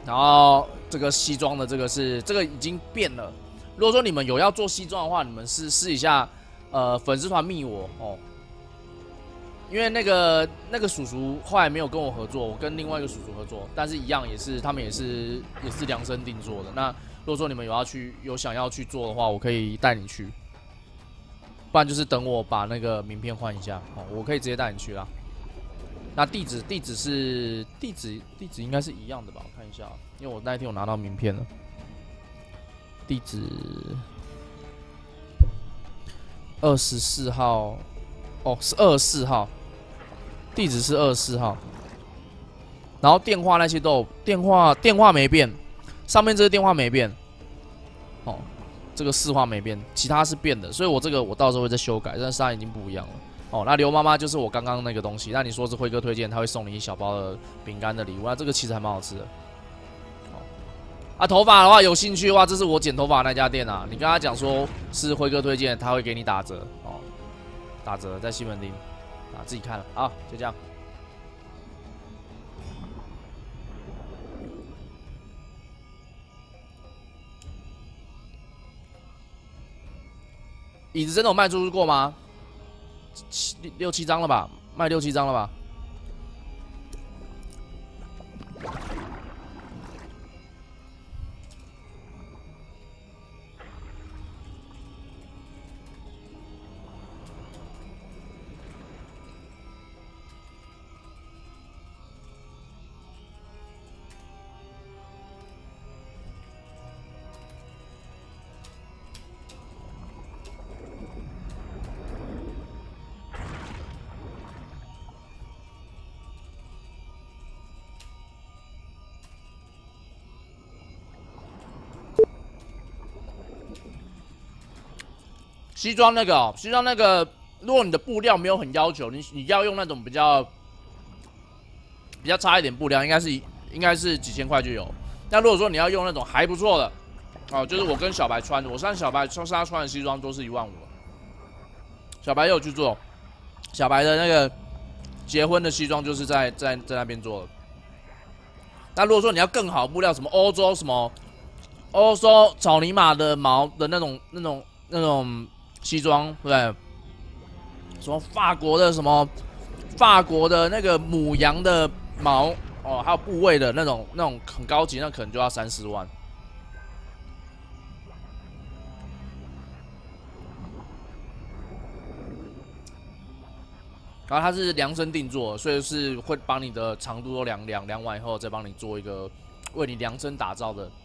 然后这个西装的这个已经变了。如果说你们有要做西装的话，你们试一下，粉丝团密我哦。因为那个叔叔后来没有跟我合作，我跟另外一个叔叔合作，但是一样他们也是量身定做的。那如果说你们有想要去做的话，我可以带你去，不然就是等我把那个名片换一下哦，我可以直接带你去啦。那地址应该是一样的吧？我看一下，因为我那一天有拿到名片了。地址24号，哦，是24号，地址是24号。然后电话那些都有，电话没变，上面这个电话没变，哦，这个市话没变，其他是变的，所以我到时候会再修改，但是它已经不一样了。哦，那刘妈妈就是我刚刚那个东西，那你说是辉哥推荐，他会送你一小包的饼干的礼物，那这个其实还蛮好吃的。哦，啊，头发的话有兴趣的话，这是我剪头发那家店啊，你跟他讲说是辉哥推荐，他会给你打折哦，打折在西门町啊，自己看了，好，就这样。椅子真的有卖出去过吗？6、7张了吧，卖6、7张了吧。西装那个，如果你的布料没有很要求，你要用那种比较差一点布料，应该是几千块就有。但如果说你要用那种还不错的，哦，就是我跟小白穿的，我上小白他穿的西装都是15000。小白也有去做，小白的那个结婚的西装就是在那边做的。那如果说你要更好的布料，什么欧洲草泥马的毛的那种西装，对不对？什么法国的那个母羊的毛哦，还有部位的那种很高级，那可能就要3、4万。然后它是量身定做，所以是会帮你的长度都量完以后，再帮你做一个为你量身打造的。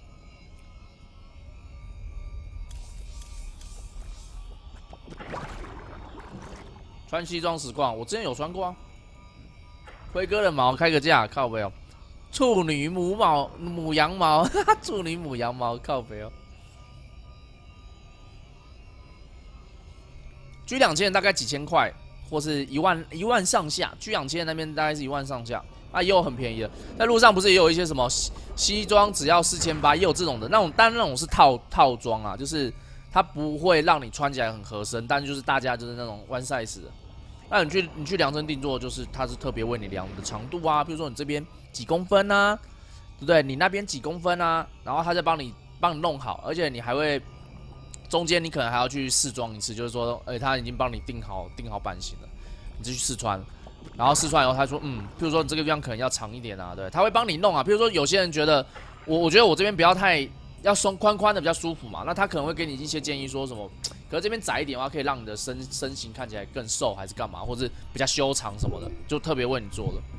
穿西装实况，我之前有穿过啊。辉哥的毛开个价，靠北哦。处女母羊毛，处女母羊毛，靠北哦。G2000大概几千块，或是1万上下。G2000那边大概是1万上下，啊，也有很便宜的。在路上不是也有一些什么西装只要4800，也有这种的那种，但那种是套装啊，就是它不会让你穿起来很合身，但就是大家就是那种 one size 的。那你去量身定做，就是它是特别为你量的长度啊，比如说你这边几公分啊，对不对？你那边几公分啊，然后他再帮你弄好，而且你还会中间你可能还要去试装一次，就是说，他已经帮你定好版型了，你就去试穿，然后试穿以后他说，譬如说你这个地方可能要长一点啊，对，他会帮你弄啊。比如说有些人觉得我觉得我这边不要太要宽的比较舒服嘛，那他可能会给你一些建议，说什么，可是这边窄一点的话，可以让你的身形看起来更瘦，还是干嘛，或者比较修长什么的，就特别为你做的。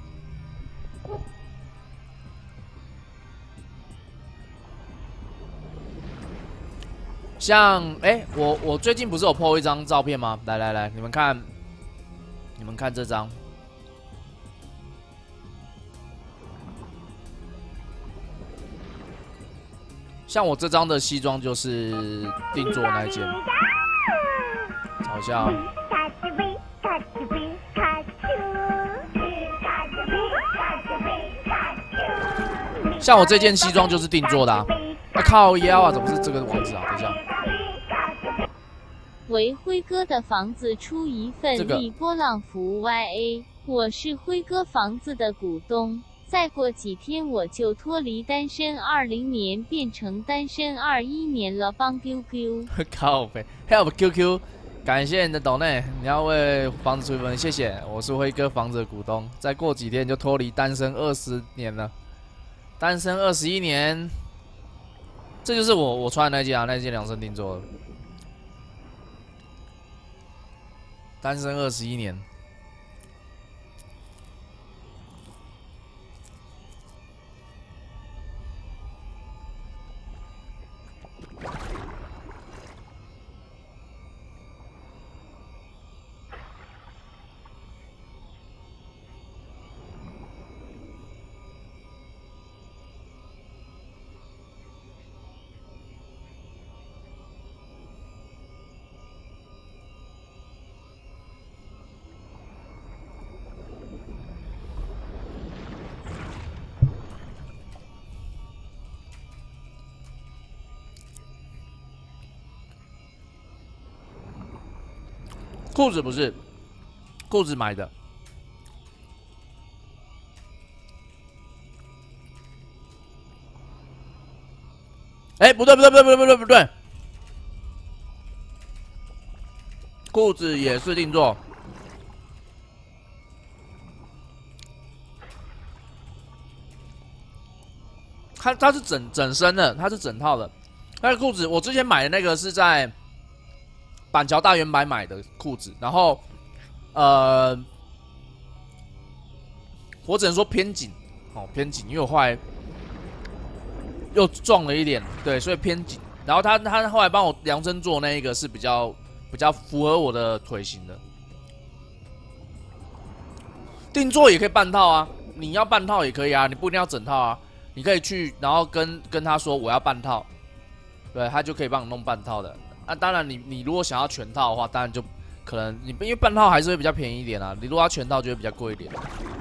像我最近不是有 po 一张照片吗？来，你们看这张。像我这张的西装就是定做那一件，好像像我这件西装就是定做的啊！靠腰啊，怎么是这个网址啊？等一下， 为辉哥的房子出一份力波浪符 YA， 我是辉哥房子的股东。 再过几天我就脱离单身20年，变成单身21年了，帮 QQ 靠北 ，Help QQ， 感谢你的抖内，你要为房子出一份，谢谢，我是辉哥房子的股东，再过几天就脱离单身20年了，单身21年，这就是我穿的那件啊，那件量身定做的，单身21年。裤子不是，裤子买的。哎，不对，裤子也是定做。它是整身的，它是整套的。那个裤子我之前买的那个是在板桥大圆柏买的裤子，然后我只能说偏紧哦，偏紧，因为我后来又壮了一点，对，所以偏紧。然后他后来帮我量身做那一个是比较符合我的腿型的。定做也可以半套啊，你要半套也可以啊，你不一定要整套啊，你可以去然后跟他说我要半套，对，他就可以帮你弄半套的。那当然你如果想要全套的话，当然就可能你因为半套还是会比较便宜一点啊，你如果要全套就会比较贵一点。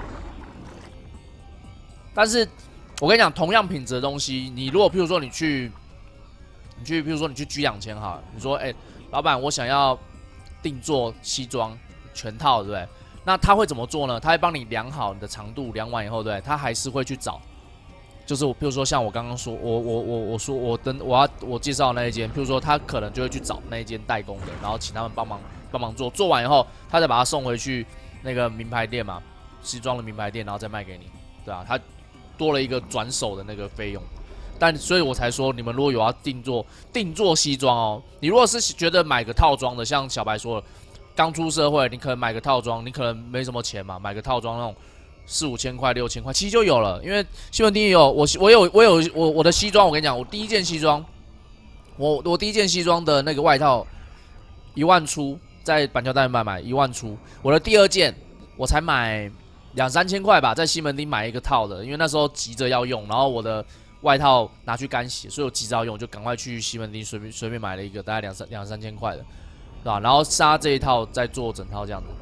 但是我跟你讲，同样品质的东西，你如果譬如说你去譬如说你去居2000好了，你说老板我想要定做西装全套，对不对？那他会怎么做呢？他会帮你量好你的长度，量完以后，对不对？他还是会去找，就是譬如说像我刚刚说，我介绍的那一间，譬如说他可能就会去找那一间代工的，然后请他们帮忙做，做完以后他再把它送回去那个名牌店嘛，西装的名牌店，然后再卖给你，对啊，他多了一个转手的那个费用。但所以我才说，你们如果有要定做西装哦，你如果是觉得买个套装的，像小白说的，刚出社会，你可能买个套装，你可能没什么钱嘛，买个套装那种4、5千块、6千块，其实就有了。因为西门町也有，我的西装，我跟你讲，我第一件西装，我第一件西装的那个外套1万出，在板桥大圆柏买1万出，我的第二件我才买2、3千块吧，在西门町买一个套的，因为那时候急着要用，然后我的外套拿去干洗，所以我急着要用，就赶快去西门町随便买了一个，大概2、3千块的，对吧？然后杀这一套再做整套这样子。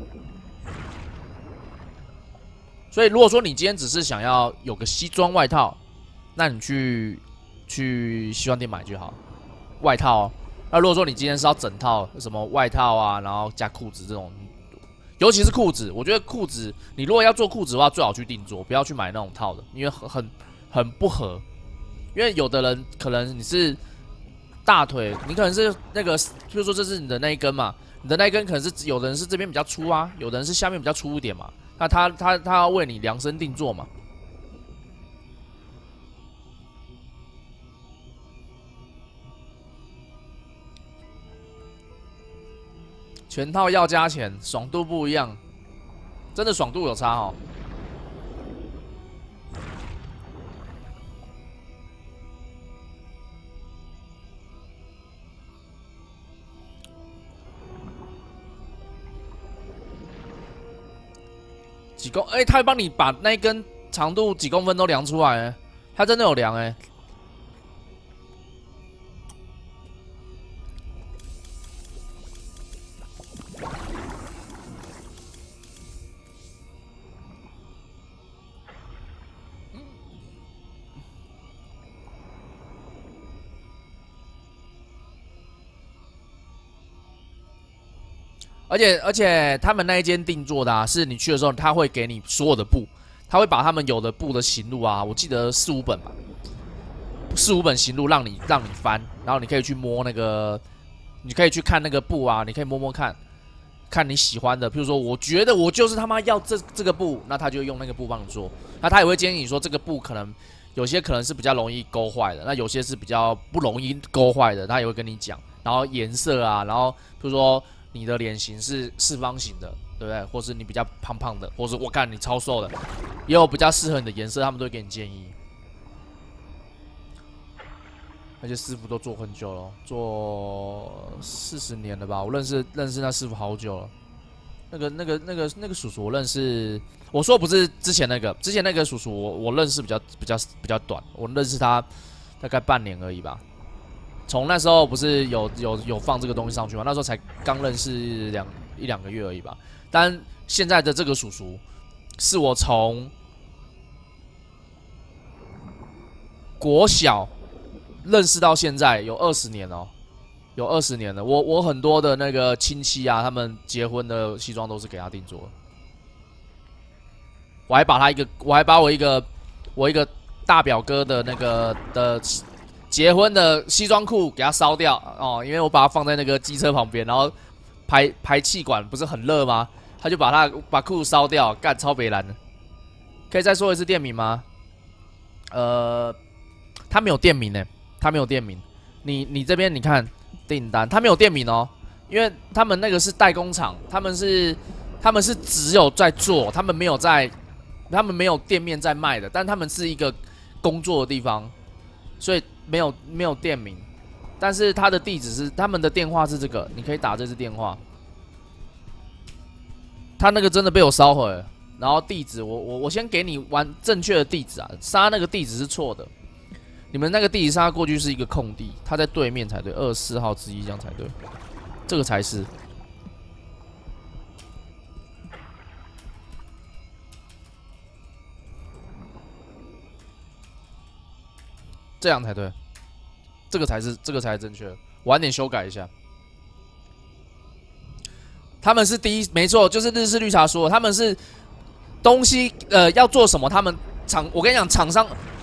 所以如果说你今天只是想要有个西装外套，那你去西装店买就好，外套哦。那如果说你今天是要整套，什么外套啊，然后加裤子这种，尤其是裤子，我觉得裤子你如果要做裤子的话，最好去定做，不要去买那种套的，因为很不合。因为有的人可能你是大腿，你可能是那个，譬如说这是你的那一根嘛，你的那一根可能是有的人是这边比较粗啊，有的人是下面比较粗一点嘛。那他要为你量身定做嘛。全套要加钱，爽度不一样，真的爽度有差哦。几公他会帮你把那一根长度几公分都量出来，他真的有量而且他们那一间定做的是你去的时候，他会给你所有的布， 他会把他们有的布的型录啊，我记得4、5本吧，4、5本型录让你翻，然后你可以去摸那个，你可以去看那个布啊，你可以摸摸看，看你喜欢的。譬如说，我觉得我就是他妈要这个布，那他就用那个布帮你做。那他也会建议你说，这个布可能有些可能是比较容易勾坏的，那有些是比较不容易勾坏的，他也会跟你讲。然后颜色啊，然后譬如说你的脸型是四方形的，对不对？或是你比较胖胖的，或是我看你超瘦的，也有比较适合你的颜色，他们都会给你建议。那些师傅都做很久了，做40年了吧？我认识那师傅好久了。那个叔叔我认识，我说不是之前那个叔叔我认识比较短，我认识他大概半年而已吧。从那时候不是有放这个东西上去吗？那时候才刚认识一两个月而已吧。但现在的这个叔叔是我从国小认识到现在有20年哦，有20年了。我很多的那个亲戚啊，他们结婚的西装都是给他定做的。我还把我一个大表哥的那个的结婚的西装裤给他烧掉哦，因为我把它放在那个机车旁边，然后排气管不是很热吗？他就把裤子烧掉，干超北蓝的。可以再说一次店名吗？他没有店名呢，他没有店名。你这边你看订单，他没有店名哦，因为他们那个是代工厂，他们是只有在做，他们没有店面在卖的，但他们是一个工作的地方，所以没有店名。但是他的地址是他们的电话是这个，你可以打这支电话。他那个真的被我烧毁了，然后地址我先给你正确的地址啊，杀那个地址是错的，你们那个地址杀过去是一个空地，他在对面才对，24号之一这样才对，这个才是。这样才对，这个才是正确的，晚点修改一下。他们是第一，没错，就是日式绿茶说，他们是东西要做什么，他们我跟你讲，厂商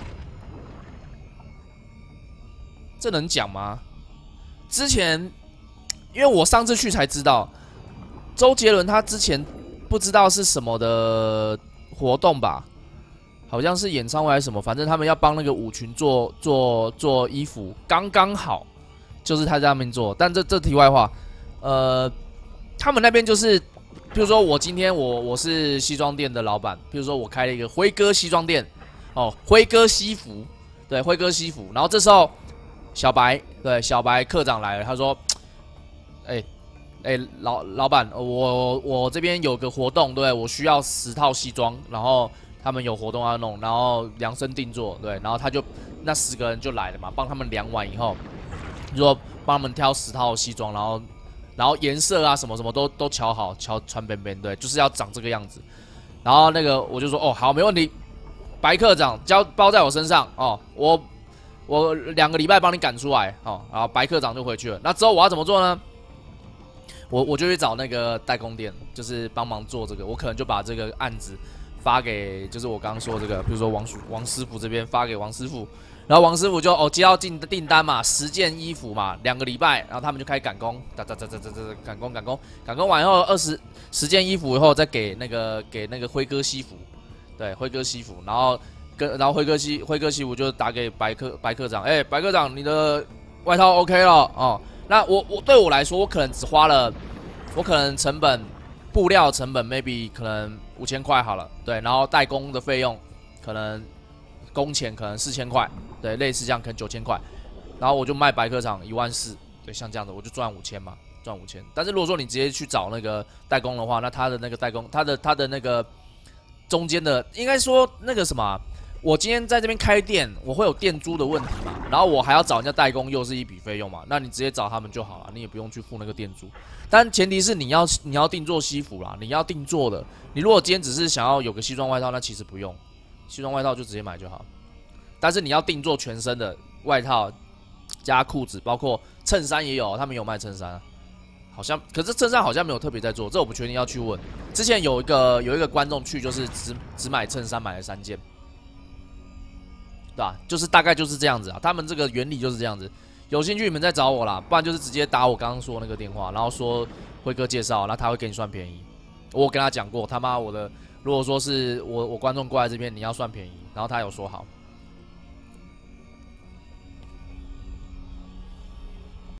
这能讲吗？之前因为我上次去才知道，周杰伦他之前不知道是什么的活动吧，好像是演唱会还是什么，反正他们要帮那个舞群做衣服，刚刚好就是他在那边做。但这题外话，他们那边就是，比如说我今天我是西装店的老板，比如说我开了一个辉哥西装店，哦，辉哥西服，对，辉哥西服。然后这时候小白科长来了，他说，老板，我这边有个活动，对，我需要10套西装，然后他们有活动要弄，然后量身定做，对，然后他就那10个人就来了嘛，帮他们量完以后，就说帮他们挑10套西装，然后颜色啊什么什么都瞧好，穿边边，对，就是要长这个样子。然后那个我就说，哦，好，没问题，白科长包在我身上哦，我2个礼拜帮你赶出来哦，然后白科长就回去了。那之后我要怎么做呢？我就去找那个代工店，就是帮忙做这个。我可能就把这个案子发给，就是我刚刚说这个，比如说王师傅这边发给王师傅。然后王师傅就接到订单嘛，10件衣服嘛，2个礼拜，然后他们就开始赶工，赶工完以后10件衣服以后再给那个辉哥西服，对，辉哥西服，然后辉哥西服就打给白科长，白科长你的外套 OK 了哦，那我对我来说我可能只花了，我可能布料成本 maybe 可能5000块好了，对，然后代工的费用可能工钱可能4000块。对，类似这样可能9000块，然后我就卖白科长14000，对，像这样的我就赚5000嘛，赚5000。但是如果说你直接去找那个代工的话，那他的那个代工，他的那个中间的，应该说那个什么，我今天在这边开店，我会有店租的问题嘛，然后我还要找人家代工，又是一笔费用嘛，那你直接找他们就好了，你也不用去付那个店租。但前提是你要定做西服啦，你要定做的。你如果今天只是想要有个西装外套，那其实不用，西装外套就直接买就好。但是你要定做全身的外套加裤子，包括衬衫也有，他们有卖衬衫， 好像，可是衬衫好像没有特别在做，这我不确定，要去问。之前有一个观众去，就是只买衬衫，买了3件，对吧？就是大概就是这样子啊，他们这个原理就是这样子。有兴趣你们再找我啦，不然就是直接打我刚刚说那个电话，然后说辉哥介绍，那他会给你算便宜。我有跟他讲过，他妈我的，如果说是我观众过来这边，你要算便宜，然后他有说好。